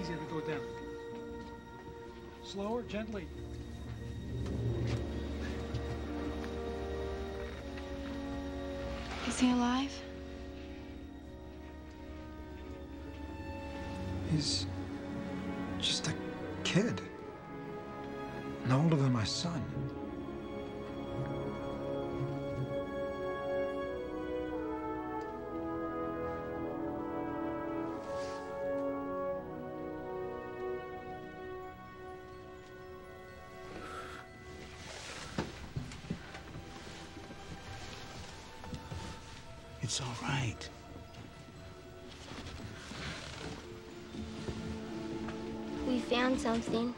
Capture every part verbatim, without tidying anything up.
easier to go down. Slower, gently. Is he alive? He's just a kid. No older than my son. It's all right. We found something.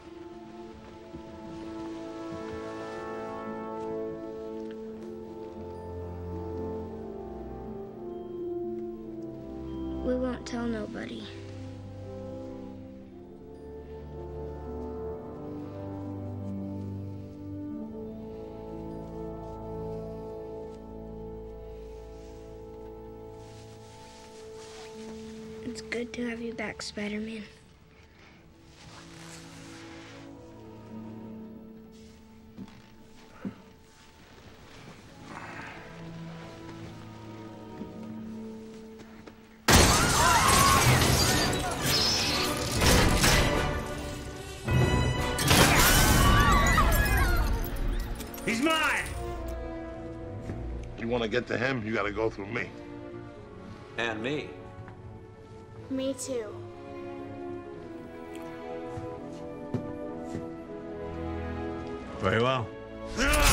We won't tell nobody. It's good to have you back, Spider-Man. He's mine! You want to get to him, you got to go through me. And me. Me too. Very well.